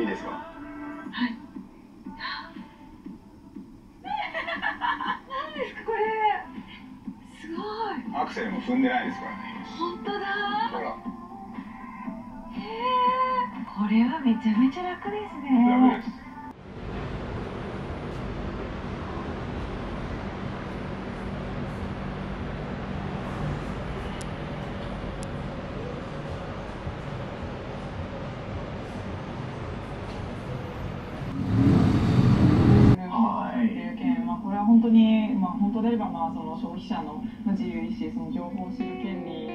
ですか？ はい。何ですかこれ。すごい。 アクセルも踏んでないですからね。 本当だ。 ほら。 へえ。これはめちゃめちゃ楽ですね。 楽です。 これは本当に、本当であれば、その消費者の自由意志、その情報を知る権利